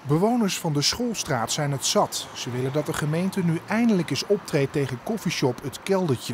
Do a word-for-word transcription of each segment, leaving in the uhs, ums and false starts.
Bewoners van de Schoolstraat zijn het zat. Ze willen dat de gemeente nu eindelijk eens optreedt tegen koffieshop Het Keldertje.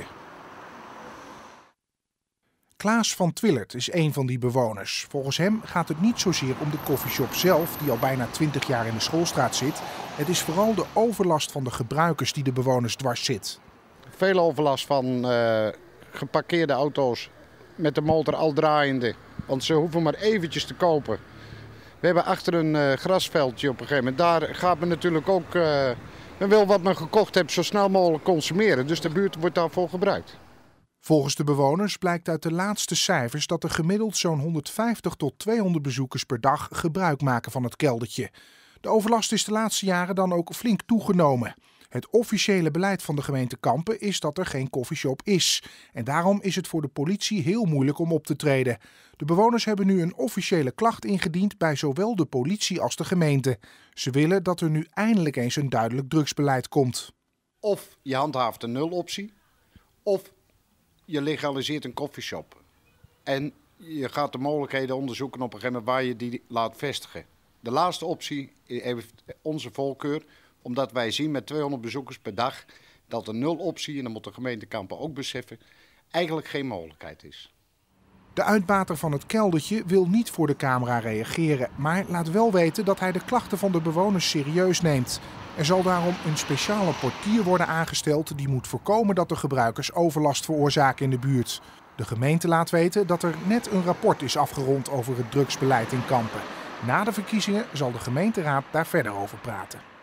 Klaas van Twillert is een van die bewoners. Volgens hem gaat het niet zozeer om de koffieshop zelf, die al bijna twintig jaar in de Schoolstraat zit. Het is vooral de overlast van de gebruikers die de bewoners dwars zit. Veel overlast van uh, geparkeerde auto's met de motor al draaiende. Want ze hoeven maar eventjes te kopen. We hebben achter een uh, grasveldje op een gegeven moment. Daar gaat men natuurlijk ook, uh, men wil wat men gekocht heeft zo snel mogelijk consumeren. Dus de buurt wordt daarvoor gebruikt. Volgens de bewoners blijkt uit de laatste cijfers dat er gemiddeld zo'n honderdvijftig tot tweehonderd bezoekers per dag gebruik maken van het keldertje. De overlast is de laatste jaren dan ook flink toegenomen. Het officiële beleid van de gemeente Kampen is dat er geen koffieshop is. En daarom is het voor de politie heel moeilijk om op te treden. De bewoners hebben nu een officiële klacht ingediend bij zowel de politie als de gemeente. Ze willen dat er nu eindelijk eens een duidelijk drugsbeleid komt. Of je handhaaft een nuloptie, of je legaliseert een koffieshop. En je gaat de mogelijkheden onderzoeken op een gegeven moment waar je die laat vestigen. De laatste optie heeft onze voorkeur, omdat wij zien met tweehonderd bezoekers per dag dat een nuloptie, en dat moet de gemeente Kampen ook beseffen, eigenlijk geen mogelijkheid is. De uitbater van het keldertje wil niet voor de camera reageren, maar laat wel weten dat hij de klachten van de bewoners serieus neemt. Er zal daarom een speciale portier worden aangesteld die moet voorkomen dat de gebruikers overlast veroorzaken in de buurt. De gemeente laat weten dat er net een rapport is afgerond over het drugsbeleid in Kampen. Na de verkiezingen zal de gemeenteraad daar verder over praten.